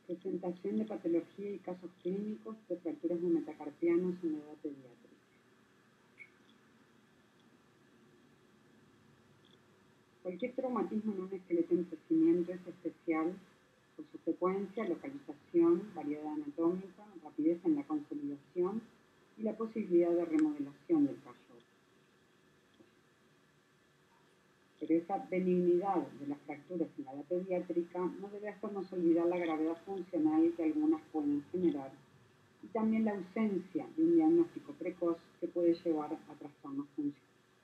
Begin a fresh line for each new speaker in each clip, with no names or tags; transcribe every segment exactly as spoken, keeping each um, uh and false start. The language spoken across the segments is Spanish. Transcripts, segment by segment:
Presentación de patología y casos clínicos de fracturas de metacarpianos en la edad pediátrica. Cualquier traumatismo en un esqueleto en crecimiento es especial por su frecuencia, localización, variedad anatómica, rapidez en la consolidación y la posibilidad de remodelación del callo. Pero esa benignidad de las fracturas en la edad pediátrica no debe hacernos olvidar la gravedad funcional que algunas pueden generar y también la ausencia de un diagnóstico precoz que puede llevar a trastornos funcionales.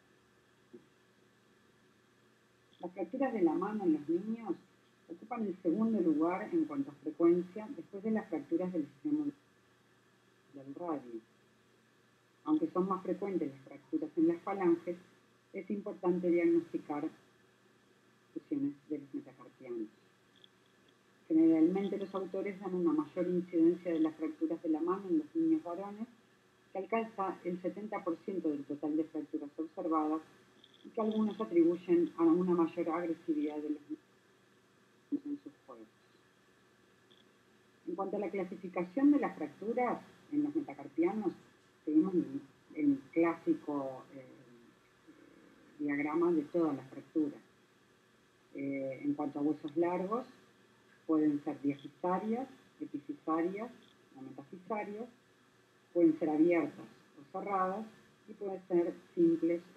Las fracturas de la mano en los niños ocupan el segundo lugar en cuanto a frecuencia después de las fracturas del extremo del radio. Aunque son más frecuentes las fracturas en las falanges, es importante diagnosticar fusiones de los metacarpianos. Generalmente los autores dan una mayor incidencia de las fracturas de la mano en los niños varones, que alcanza el setenta por ciento del total de fracturas observadas y que algunos atribuyen a una mayor agresividad de los niños en sus juegos. En cuanto a la clasificación de las fracturas en los metacarpianos, seguimos el, el clásico eh, diagrama de todas las fracturas. Eh, en cuanto a huesos largos, pueden ser diafisarias, epifisarias o metafisarias, pueden ser abiertas o cerradas y pueden ser simples o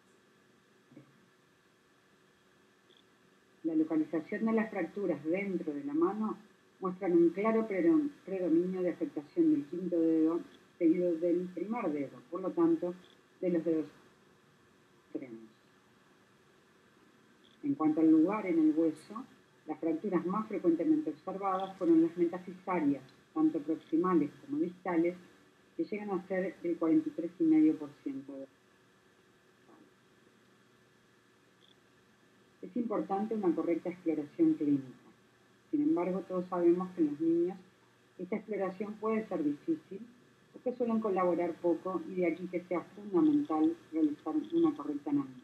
la localización de las fracturas dentro de la mano muestran un claro predominio de afectación del quinto dedo seguido del primer dedo, por lo tanto, de los dedos extremos. En cuanto al lugar en el hueso, las fracturas más frecuentemente observadas fueron las metafisarias, tanto proximales como distales, que llegan a ser el cuarenta y tres coma cinco por ciento de Es importante una correcta exploración clínica. Sin embargo, todos sabemos que en los niños esta exploración puede ser difícil o que suelen colaborar poco y de aquí que sea fundamental realizar una correcta anamnesis.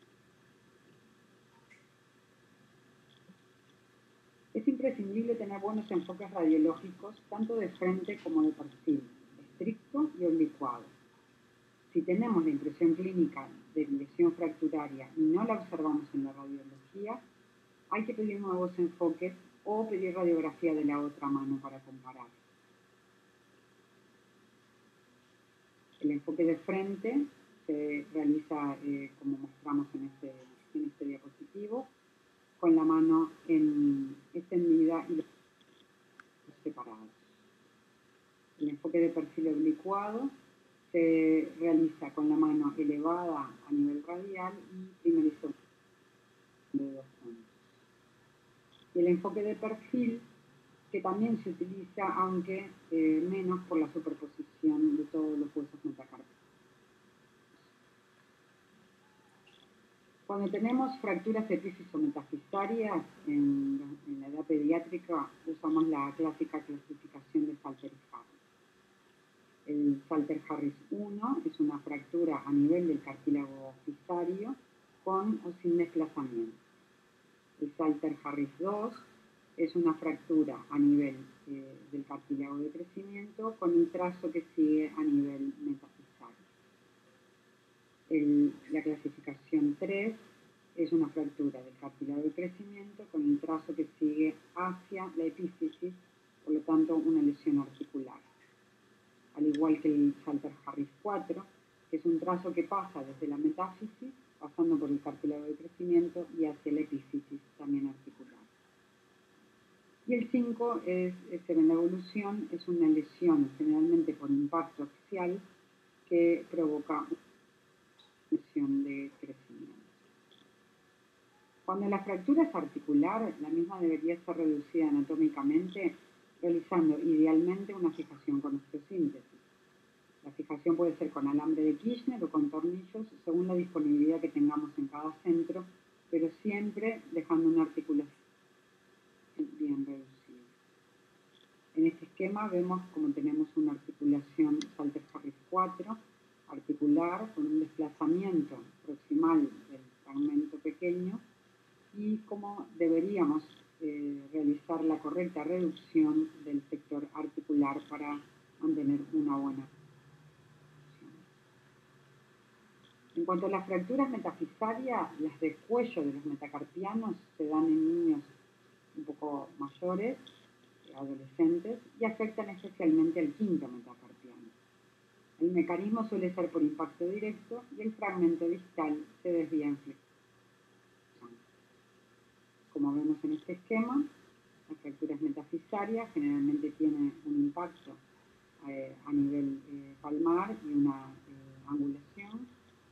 Es imprescindible tener buenos enfoques radiológicos, tanto de frente como de perfil, estricto y oblicuado. Si tenemos la impresión clínica de lesión fracturaria y no la observamos en la radiología, hay que pedir nuevos enfoques o pedir radiografía de la otra mano para comparar. El enfoque de frente se realiza, eh, como mostramos en este, en este diapositivo, con la mano en, extendida y los separados. El enfoque de perfil oblicuado se realiza con la mano elevada a nivel radial y primero y segundo de dos puntos. Y el enfoque de perfil, que también se utiliza, aunque eh, menos por la superposición de todos los huesos metacarpianos. Cuando tenemos fracturas epífiso-metafisarias en, en la edad pediátrica, usamos la clásica clasificación de Salter y Harris. El Salter-Harris uno es una fractura a nivel del cartílago fisario con o sin desplazamiento. El Salter-Harris dos es una fractura a nivel eh, del cartílago de crecimiento con un trazo que sigue a nivel metafisario. El, la clasificación tres es una fractura del cartílago de crecimiento con un trazo que sigue hacia la epífisis, por lo tanto una lesión articular. Al igual que el Salter-Harris cuatro, que es un trazo que pasa desde la metáfisis, pasando por el cartílago de crecimiento y hacia la epífisis, también articular. Y el cinco es, es en la evolución, es una lesión generalmente por impacto axial que provoca una lesión de crecimiento. Cuando la fractura es articular, la misma debería ser reducida anatómicamente, realizando idealmente una fijación con osteosíntesis. La fijación puede ser con alambre de Kirchner o con tornillos, según la disponibilidad que tengamos en cada centro, pero siempre dejando una articulación bien reducida. En este esquema vemos como tenemos una articulación Salter-Harris cuatro, articular, con un desplazamiento proximal del fragmento pequeño, y como deberíamos eh, realizar la correcta reducción del sector articular para mantener una buena función. En cuanto a las fracturas metafisarias, las de cuello de los metacarpianos se dan en niños un poco mayores, adolescentes, y afectan especialmente al quinto metacarpiano. El mecanismo suele ser por impacto directo y el fragmento distal se desvía en flexión. Como vemos en este esquema, las fracturas metafisarias generalmente tienen un impacto eh, a nivel eh, palmar y una eh, angulación.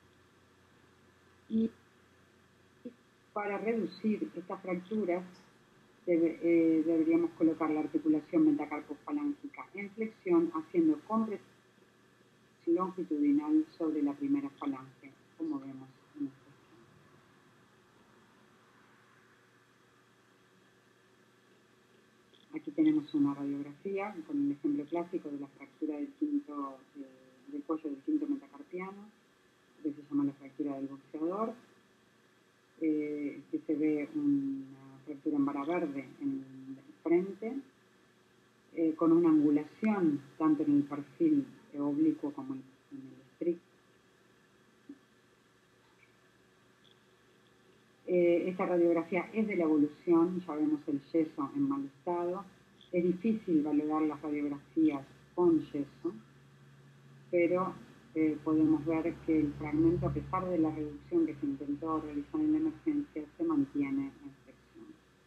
Y para reducir estas fracturas debe, eh, deberíamos colocar la articulación metacarpofalángica en flexión, haciendo compresión longitudinal sobre la primera falange, como vemos en este esquema. Aquí tenemos una radiografía con el ejemplo clásico de la fractura del, quinto, eh, del cuello del quinto metacarpiano, que se llama la fractura del boxeador, eh, que se ve una fractura en vara verde en el frente, eh, con una angulación tanto en el perfil oblicuo como en el estricto. Eh, esta radiografía es de la evolución, ya vemos el yeso en mal estado. Es difícil valorar las radiografías con yeso, pero eh, podemos ver que el fragmento, a pesar de la reducción que se intentó realizar en la emergencia, se mantiene en flexión.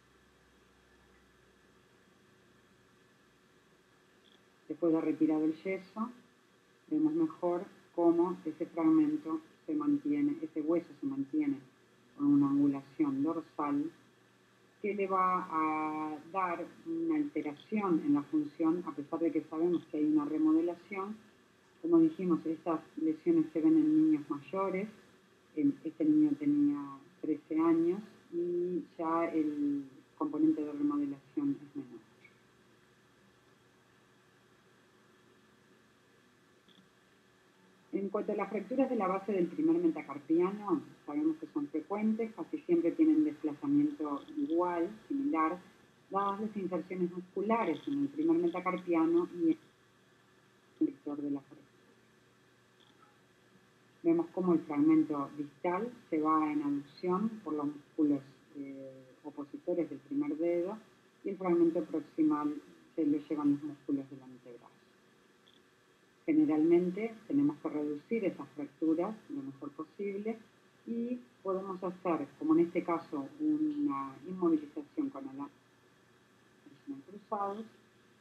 Después de retirado el yeso, vemos mejor cómo ese fragmento se mantiene, ese hueso se mantiene con una angulación dorsal que le va a dar una alteración en la función, a pesar de que sabemos que hay una remodelación. Como dijimos, estas lesiones se ven en niños mayores. Este niño tenía trece años y ya el componente de remodelación es menor. En cuanto a las fracturas de la base del primer metacarpiano, sabemos que son frecuentes, casi siempre tienen desplazamiento igual, similar, dadas las inserciones musculares en el primer metacarpiano y en el sector de la fractura. Vemos cómo el fragmento distal se va en aducción por los músculos eh, opositores del primer dedo y el fragmento proximal se lo llevan los músculos del antebrazo. Generalmente tenemos que reducir esas fracturas lo mejor posible y podemos hacer, como en este caso, una inmovilización con alambres cruzados,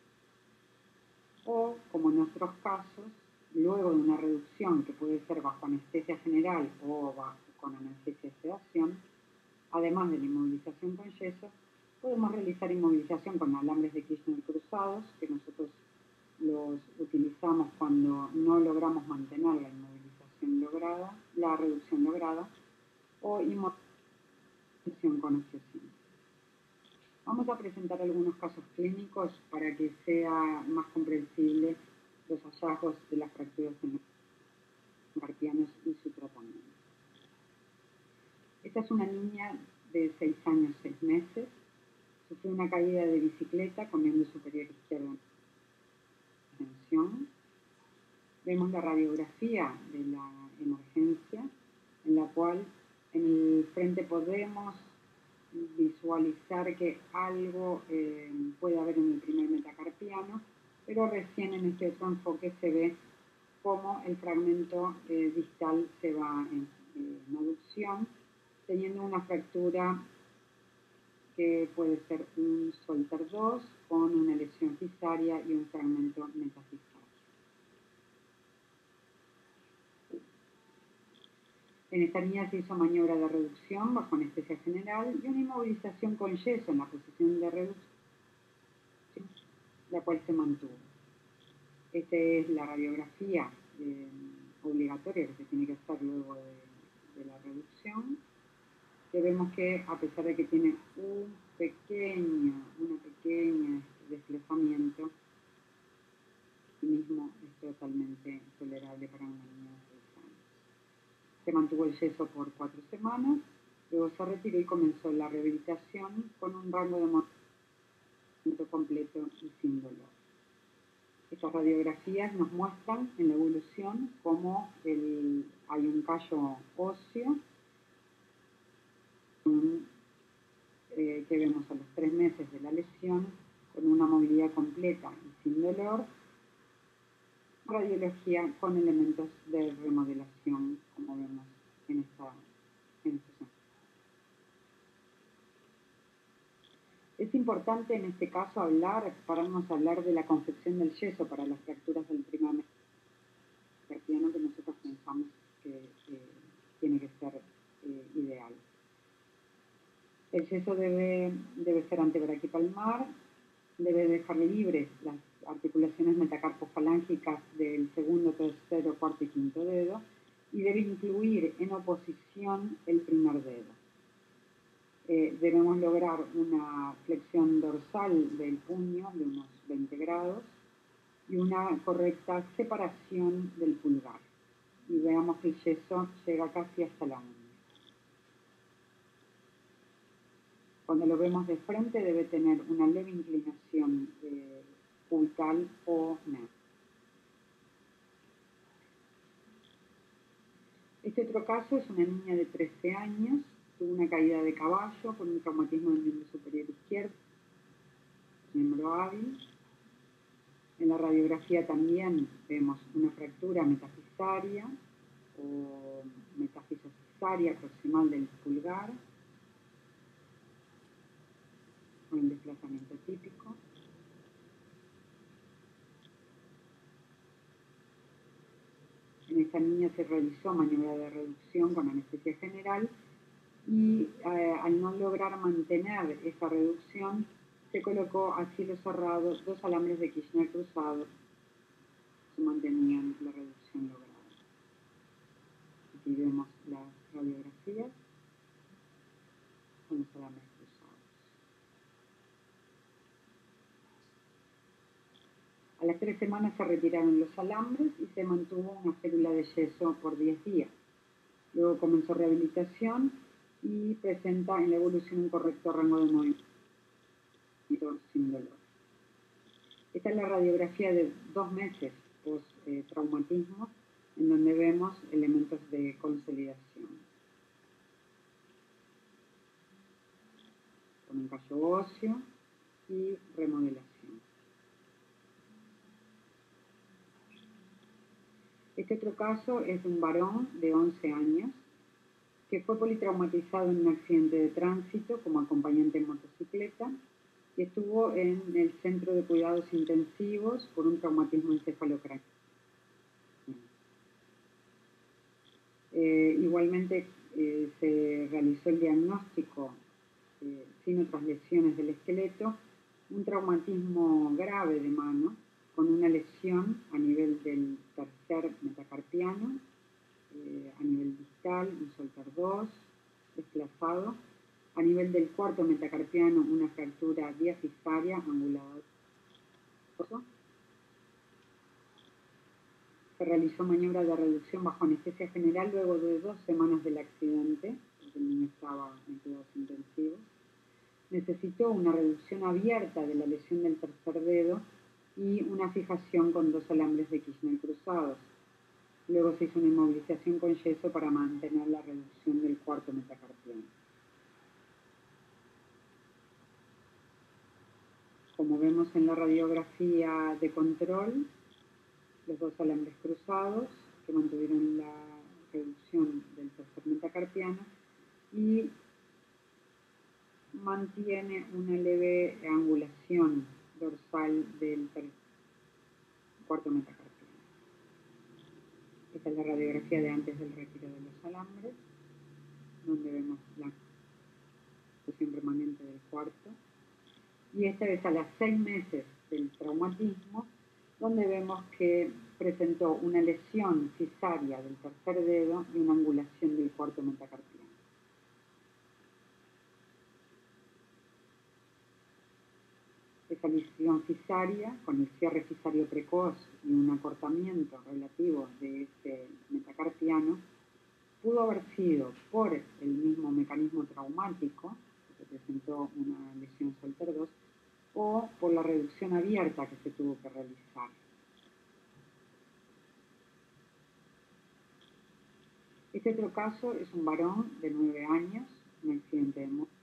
o, como en otros casos, luego de una reducción que puede ser bajo anestesia general o bajo, con analgesia y sedación, además de la inmovilización con yeso, podemos realizar inmovilización con alambres de Kirchner cruzados, que nosotros los utilizamos cuando no logramos mantener la inmovilización lograda, la reducción lograda, o inmovilización con osteosíntesis. Vamos a presentar algunos casos clínicos para que sea más comprensible los hallazgos de las fracturas en los metacarpianos y su tratamiento. Esta es una niña de seis años, seis meses. Sufrió una caída de bicicleta con miembro superior izquierdo. Vemos la radiografía de la emergencia, en la cual en el frente podemos visualizar que algo eh, puede haber en el primer metacarpiano, pero recién en este otro enfoque se ve cómo el fragmento eh, distal se va en, en aducción, teniendo una fractura que puede ser un Solter dos con una lesión fisaria y un fragmento metafisario. En esta niña se hizo maniobra de reducción bajo anestesia general y una inmovilización con yeso en la posición de reducción, la cual se mantuvo. Esta es la radiografía eh, obligatoria que se tiene que hacer luego de, de la reducción, que vemos que a pesar de que tiene un pequeño, una pequeña desplazamiento, sí mismo es totalmente tolerable para una niña de seis años. Se mantuvo el yeso por cuatro semanas Luego se retiró y comenzó la rehabilitación con un rango de movimiento completo y sin dolor. Estas radiografías nos muestran en la evolución cómo el, hay un callo óseo un, eh, que vemos a los tres meses de la lesión con una movilidad completa y sin dolor, radiología con elementos de remodelación, como vemos en esta en esta zona. Es importante en este caso hablar, pararnos a hablar de la concepción del yeso para las fracturas del trígono metacarpiano que nosotros pensamos que eh, tiene que ser eh, ideal. El yeso debe, debe ser antebraquipalmar, debe dejar libres las articulaciones metacarpofalángicas del segundo, tercero, cuarto y quinto dedo y debe incluir en oposición el primer dedo. Eh, debemos lograr una flexión dorsal del puño de unos veinte grados y una correcta separación del pulgar. Y veamos que el yeso llega casi hasta la uña. Cuando lo vemos de frente debe tener una leve inclinación eh, cubital o no. Este otro caso es una niña de trece años, tuvo una caída de caballo con un traumatismo del miembro superior izquierdo, miembro hábil. En la radiografía también vemos una fractura metafisaria o metafisofisaria proximal del pulgar, con un desplazamiento típico. En esta niña se realizó maniobra de reducción con anestesia general y eh, al no lograr mantener esa reducción, se colocó a cielo cerrado dos alambres de Kirchner cruzados que mantenían la reducción lograda. Aquí vemos las radiografías con los alambres cruzados. A las tres semanas se retiraron los alambres y se mantuvo una célula de yeso por diez días. Luego comenzó rehabilitación y presenta en la evolución un correcto rango de movimiento sin dolor. Esta es la radiografía de dos meses post-traumatismo, eh, en donde vemos elementos de consolidación. Con un callo óseo y remodelación. Este otro caso es de un varón de once años que fue politraumatizado en un accidente de tránsito como acompañante en motocicleta y estuvo en el centro de cuidados intensivos por un traumatismo encefalocraneal. Eh, igualmente eh, se realizó el diagnóstico eh, sin otras lesiones del esqueleto, un traumatismo grave de mano con una lesión a nivel del tercer metacarpiano, eh, a nivel distal, un soltar dos, desplazado. A nivel del cuarto metacarpiano, una fractura diafisaria angulada. Se realizó maniobra de reducción bajo anestesia general luego de dos semanas del accidente, porque el niño estaba en cuidados intensivos. Necesitó una reducción abierta de la lesión del tercer dedo y una fijación con dos alambres de Kirchner cruzados. Luego se hizo una inmovilización con yeso para mantener la reducción del cuarto metacarpiano. Como vemos en la radiografía de control, los dos alambres cruzados que mantuvieron la reducción del tercer metacarpiano y mantiene una leve angulación dorsal del cuarto metacarpiano. Esta es la radiografía de antes del retiro de los alambres, donde vemos la fusión remanente del cuarto. Y esta es a las seis meses del traumatismo, donde vemos que presentó una lesión cisaria del tercer dedo y una angulación del cuarto metacarpiano. Esa lesión cisaria, con el cierre cisario precoz y un acortamiento relativo de este metacarpiano, pudo haber sido por el mismo mecanismo traumático, que presentó una lesión Salter dos, o por la reducción abierta que se tuvo que realizar. Este otro caso es un varón de nueve años, un accidente de moto,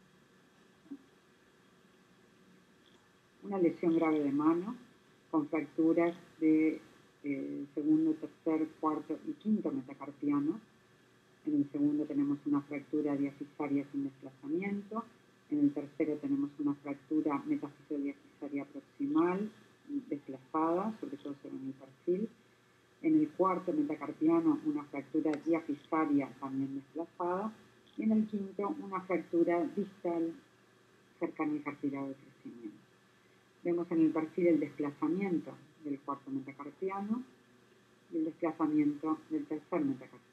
una lesión grave de mano, con fracturas de eh, segundo, tercer, cuarto y quinto metacarpiano. En el segundo tenemos una fractura diafisaria sin desplazamiento. En el tercero tenemos una fractura metafisodiafisaria proximal desplazada, sobre todo se ve en el perfil. En el cuarto metacarpiano una fractura diafisaria también desplazada. Y en el quinto una fractura distal cercana al cartílago de crecimiento. Vemos en el perfil el desplazamiento del cuarto metacarpiano y el desplazamiento del tercer metacarpiano.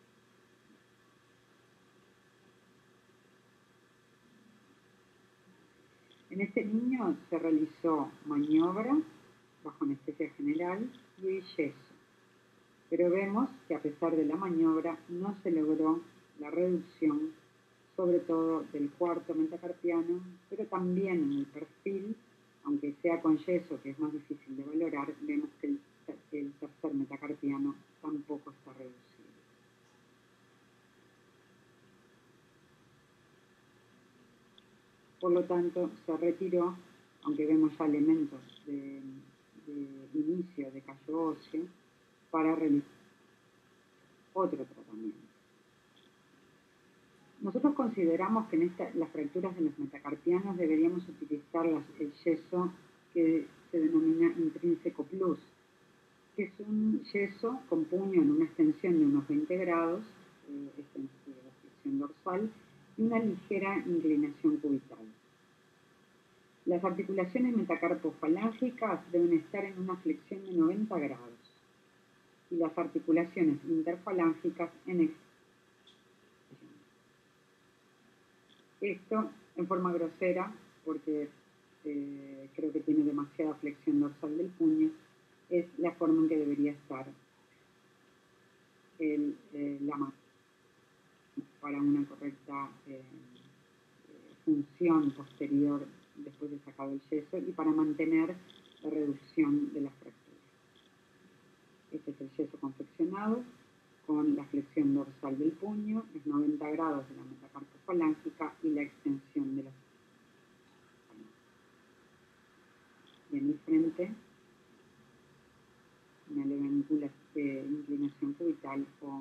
En este niño se realizó maniobra bajo anestesia general y yeso, pero vemos que a pesar de la maniobra no se logró la reducción, sobre todo del cuarto metacarpiano, pero también en el perfil, aunque sea con yeso, que es más difícil de valorar, vemos que el, el tercer metacarpiano tampoco está reducido. Por lo tanto, se retiró, aunque vemos ya elementos de, de inicio de callo óseo, para realizar otro tratamiento. Nosotros consideramos que en esta, las fracturas de los metacarpianos deberíamos utilizar las, el yeso que se denomina intrínseco plus, que es un yeso con puño en una extensión de unos veinte grados, eh, extensión dorsal, y una ligera inclinación cubital. Las articulaciones metacarpofalángicas deben estar en una flexión de noventa grados y las articulaciones interfalángicas en extensión. Esto en forma grosera, porque eh, creo que tiene demasiada flexión dorsal del puño, es la forma en que debería estar el, eh, la mano para una correcta eh, función posterior después de sacado el yeso y para mantener la reducción de las fracturas. Este es el yeso confeccionado con la flexión dorsal del puño, es noventa grados de la metacarpofalángica y la extensión de la y en el frente una leve de inclinación cubital o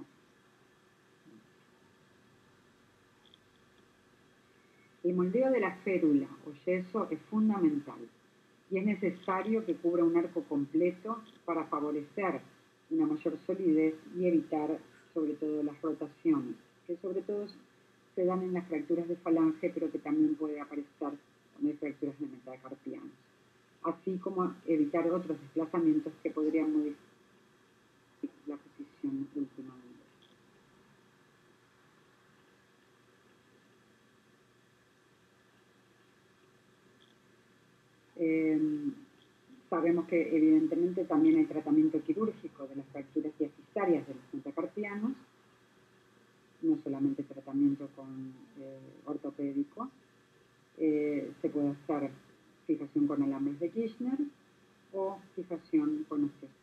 el moldeo de la férula o yeso es fundamental y es necesario que cubra un arco completo para favorecer una mayor solidez y evitar sobre todo las rotaciones, que sobre todo se dan en las fracturas de falange, pero que también puede aparecer cuando hay fracturas de metacarpianos, así como evitar otros desplazamientos que podrían modificar la posición últimamente. Eh, sabemos que evidentemente también hay tratamiento quirúrgico de las fracturas diafisarias de los metacarpianos, no solamente tratamiento con eh, ortopédico, eh, se puede hacer fijación con alambres de Kirchner o fijación con osteosis.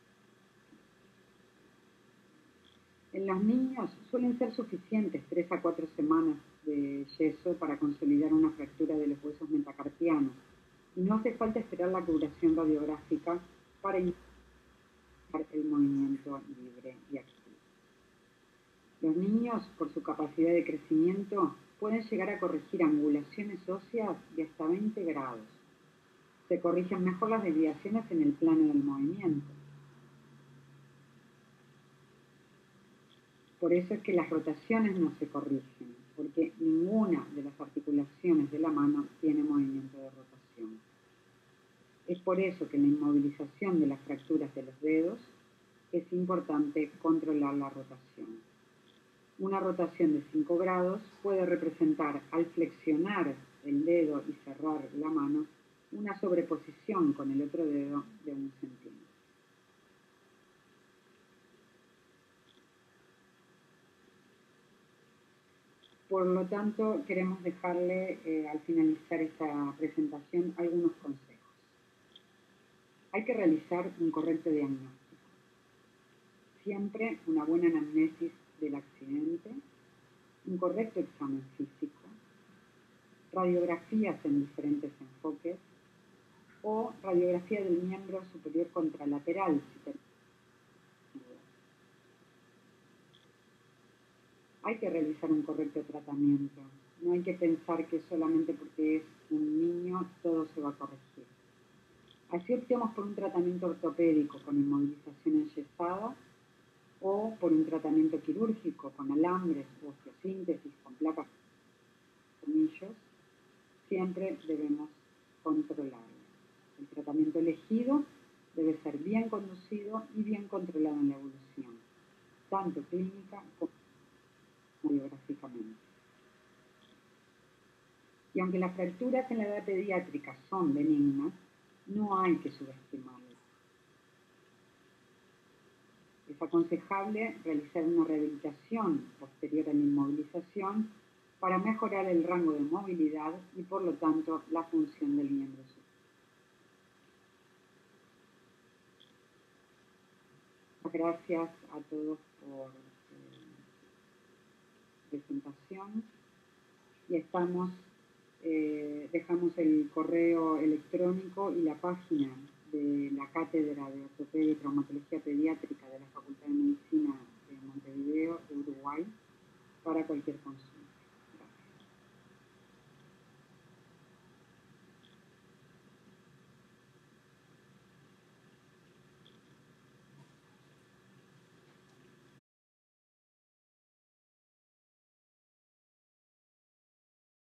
En los niños suelen ser suficientes tres a cuatro semanas de yeso para consolidar una fractura de los huesos metacarpianos y no hace falta esperar la curación radiográfica para iniciar el movimiento libre y activo. Los niños, por su capacidad de crecimiento, pueden llegar a corregir angulaciones óseas de hasta veinte grados. Se corrigen mejor las desviaciones en el plano del movimiento. Por eso es que las rotaciones no se corrigen, porque ninguna de las articulaciones de la mano tiene movimiento de rotación. Es por eso que en la inmovilización de las fracturas de los dedos es importante controlar la rotación. Una rotación de cinco grados puede representar, al flexionar el dedo y cerrar la mano, una sobreposición con el otro dedo de un centímetro. Por lo tanto, queremos dejarle eh, al finalizar esta presentación algunos consejos. Hay que realizar un correcto diagnóstico. Siempre una buena anamnesis del accidente, un correcto examen físico, radiografías en diferentes enfoques o radiografía del miembro superior contralateral. Si hay que realizar un correcto tratamiento. No hay que pensar que solamente porque es un niño todo se va a corregir. Así optemos por un tratamiento ortopédico con inmovilización enyesada o por un tratamiento quirúrgico con alambres o osteosíntesis con placas de tornillos, siempre debemos controlarlo. El tratamiento elegido debe ser bien conducido y bien controlado en la evolución, tanto clínica como radiográficamente. Y aunque las fracturas en la edad pediátrica son benignas, no hay que subestimarlas. Es aconsejable realizar una rehabilitación posterior a la inmovilización para mejorar el rango de movilidad y, por lo tanto, la función del miembro superior. Gracias a todos por eh, presentación y estamos, eh, dejamos el correo electrónico y la página de la Cátedra de Ortopedia y Traumatología Pediátrica de la Facultad de Medicina de Montevideo, de Uruguay, para cualquier consulta.